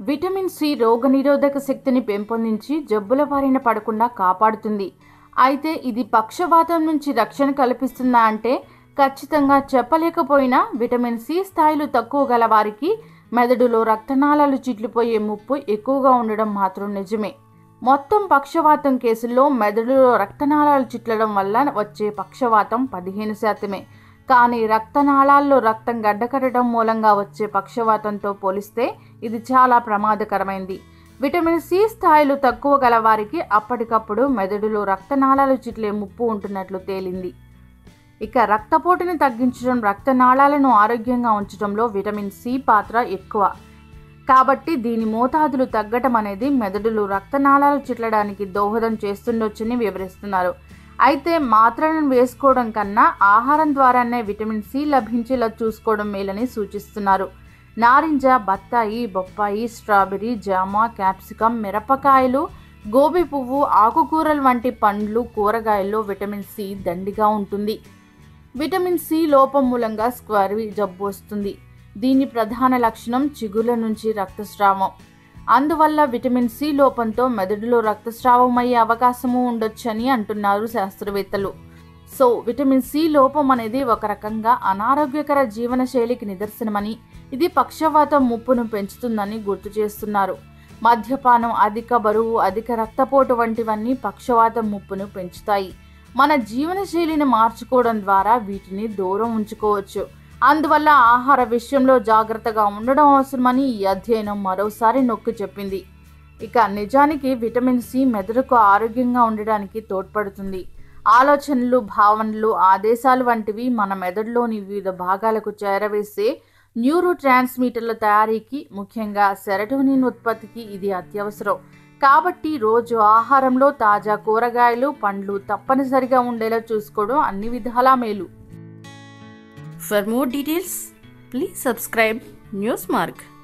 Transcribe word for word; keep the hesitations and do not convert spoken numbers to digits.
Vitamin C రోగనిరోధక శక్తిని పెంపొందించి జబ్బుల బారిన పడకుండా కాపాడుతుంది. అయితే ఇది పక్షవాతం నుంచి రక్షణ కల్పిస్తుందా అంటే ఖచ్చితంగా చెప్పలేకపోయినా విటమిన్ సి స్థాయిలు తక్కువ గల వారికి మెదడులో రక్తనాళాలు చిట్లిపోయే ముప్పు ఎక్కువగా ఉండడం మాత్రం నిజమే. మొత్తం పక్షవాతం కేసుల్లో మెదడులో రక్తనాళాలు చిట్లడం వల్ల వచ్చే పక్షవాతం పదిహేను శాతమే. కానీ రక్తనాళాల్లో రక్తం గడ్డకట్టడం మూలంగా వచ్చే పక్షవాతంతో పోలిస్తే ఇది చాలా ప్రమాదకరమైంది. విటమిన్ సి స్థాయిలు తక్కువ గల వారికి అప్పటికప్పుడు మెదడులో రక్తనాళాలు చిట్లే ముప్పు ఉంటున్నట్లు తేలింది. ఇక రక్తపోటుని తగ్గించడం, రక్తనాళాలను ఆరోగ్యంగా ఉంచడంలో విటమిన్ సి పాత్ర ఎక్కువ. కాబట్టి దీని మోతాదులు తగ్గటం అనేది మెదడులో రక్తనాళాలు చిట్లడానికి దోహదం చేస్తుండొచ్చని వివరిస్తున్నారు. అయితే మాత్రలను వేసుకోవడం కన్నా ఆహారం ద్వారానే విటమిన్ సి లభించేలా చూసుకోవడం మేలని సూచిస్తున్నారు. నారింజ, బత్తాయి, బొప్పాయి, స్ట్రాబెర్రీ, జామ, క్యాప్సికం, మిరపకాయలు, గోబీ పువ్వు, ఆకుకూరలు వంటి పండ్లు, కూరగాయల్లో విటమిన్ సి దండిగా ఉంటుంది. విటమిన్ సి లోపం మూలంగా స్క్వర్వీ జబ్బు వస్తుంది. దీని ప్రధాన లక్షణం చిగుళ్ళ నుంచి రక్తస్రావం. అందువల్ల విటమిన్ సి లోపంతో మెదడులో రక్తస్రావం అయ్యే అవకాశము ఉండొచ్చని అంటున్నారు శాస్త్రవేత్తలు. సో విటమిన్ సి లోపం అనేది ఒక రకంగా అనారోగ్యకర జీవనశైలికి నిదర్శనమని, ఇది పక్షవాతం ముప్పును పెంచుతుందని గుర్తు చేస్తున్నారు. మద్యపానం, అధిక బరువు, అధిక రక్తపోటు వంటివన్నీ పక్షవాతం ముప్పును పెంచుతాయి. మన జీవనశైలిని మార్చుకోవడం ద్వారా వీటిని దూరం ఉంచుకోవచ్చు. అందువల్ల ఆహార విషయంలో జాగ్రత్తగా ఉండడం అవసరమని ఈ అధ్యయనం మరోసారి నొక్కి చెప్పింది. ఇక నిజానికి విటమిన్ సి మెదడుకు ఆరోగ్యంగా ఉండడానికి తోడ్పడుతుంది. ఆలోచనలు, భావనలు, ఆదేశాలు వంటివి మన మెదడులోని వివిధ భాగాలకు చేరవేసే న్యూరో ట్రాన్స్మిటర్ల తయారీకి, ముఖ్యంగా సెరటోనిన్ ఉత్పత్తికి ఇది అత్యవసరం. కాబట్టి రోజు ఆహారంలో తాజా కూరగాయలు, పండ్లు తప్పనిసరిగా ఉండేలా చూసుకోవడం అన్ని విధాలా మేలు. For more details, please subscribe Newsmark.